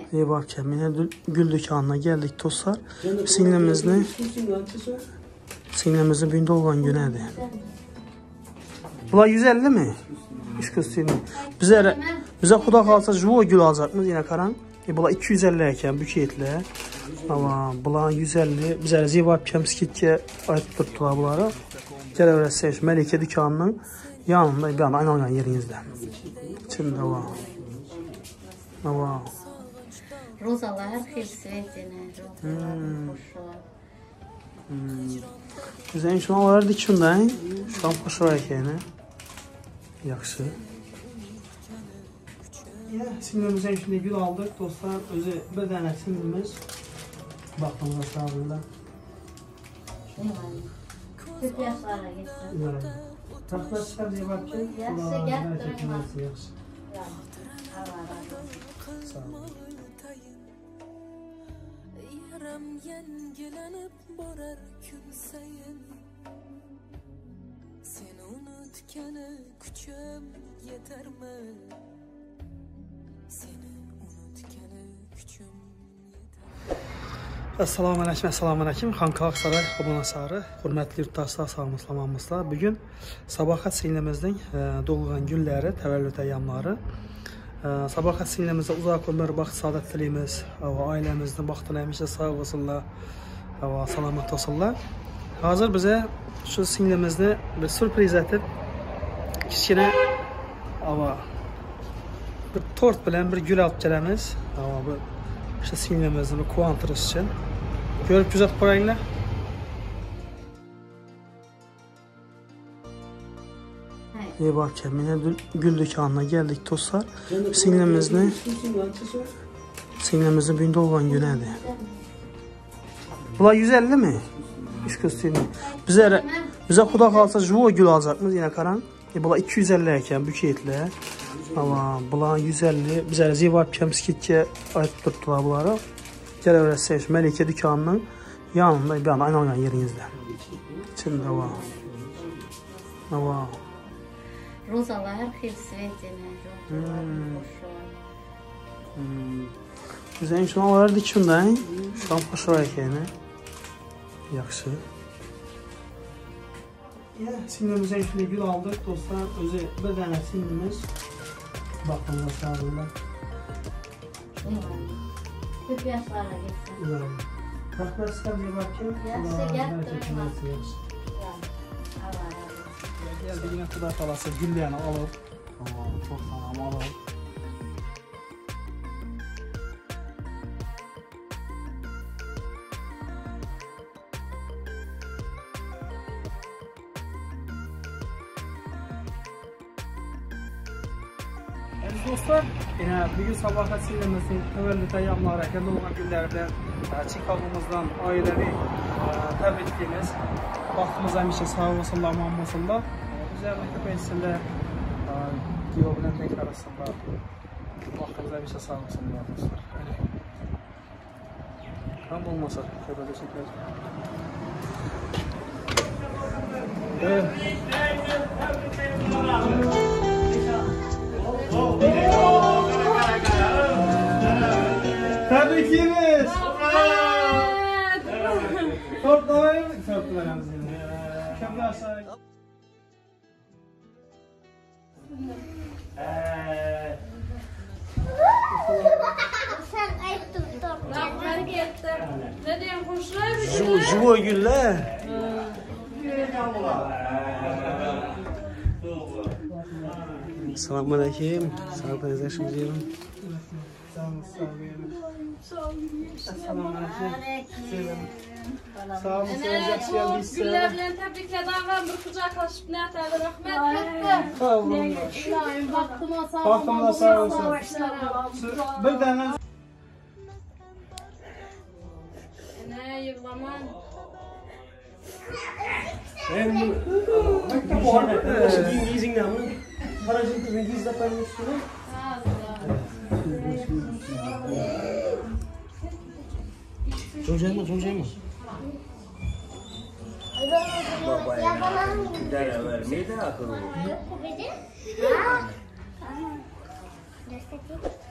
İyi bakayım. Yine gül dükkanına geldik dostlar. Singlemizi binde olan günədir. Bunlar 150 mi? İş göstereyim. Bize xuda kalsa juvo gül alacakmız yine karan. Bunlar 250 eken büketli. Ama bunlar 150. Bize zivab kemskitke ait tuttular bunları. Gel öğretseniz Melike dükkanının yanında bir anda aynen yerinizde. İçinde var. Var. Rozalar xilsvetini. Güzel şu an var dikşundan. Şu an hoş var yani. Yaxşı. Ya sinirimizden şimdi gül aldık dostlar. Özü bir tane sinirimiz. Baktığımızda sağlığında. 40 yaşlara geçsin. Evet. Takla çıkar diye bakayım. Yaxşı gətirin. Sağ olun. Yaram yengilenip borar gün sayın. Seni unutkene küçüm yeterme. Seni unutkene küçüm yeterme. Assalamu alaikum. Xankalaq Saray Obana Sarı. Hörmətli yurttaşlar, salamlar. Bugün Sabahat sinlemizin doğulan günləri, təvəllüd əyyamları. Sabahat sinlemizde uzak ömür, baxt, saadet dileyimiz. Ailemizden baxt dilemişiz, sağ olsunlar, salamat olsunlar. Hazır bize şu sinlemizde bir sürpriz edip kiçkine bir tort bilen bir gül alıp gelemiz. Bu sinlemizde bir kuvantırız için. Görüp güzel koyayınlar. İyi bakayım. Yine gül dükkanına geldik dostlar. Singlemizi binde olan günədir. Bunlar 150 mi? İş göstereyim. Bize xuda kalsa juvo gül alacakmız yine karan. Bunlar 250 eken büketli. Ama bunlar 150. Bize zivab kemskitke ait tuttular bunları. Gel öğretseniz Melike dükkanının yanında bir anda aynen yerinizde. İçinde var. Var. Rozalar xilsvetini. Güzel şu an var dikşundan. Şu an hoş var yani. Yaxşı. Ya sinirimizden şimdi gül aldık dostlar. Özü bir tane sinirimiz. Baktığımızda sağlığında. 40 yaşlara geçsin. Takla çıkar diye bakayım. Yaxşı gətirin. Geldi yine kuda kalası güllerini alıp. Çok sağlam alıp. Dostlar, yine bugün Sabahat sinlemizin təvəllüd əyyamları, doğum günlərdə Çikagomuzdan ailəvi təbrik etdiyimiz vaxtımız həmişə sağ olsunlar, aman olsunlar. Üzerine köpeğinde Giyobilen tek arasında vaxtımız həmişə sağ olsunlar dostlar. Tam olmasa şöyle de çekeriz. Evet. Tebrikimiz. Toplayın. Toplayın. Köprü aşağı. Sen ayıp tuttun. Ben gittim. Ne diyeyim kuşlar? Juvo güller. Selamünaleyküm. Sağ olun, yaşımız yiyelim. Sağ olun, güllerle tebrikler davran bir kucaklaşıp ne atardı rahmet. sağ olun. Baktıma sağ olsun. Bir tane Ne yıllaman. Çocuğum. Babaya Dara vermeyi de akıllı. Göstereyim.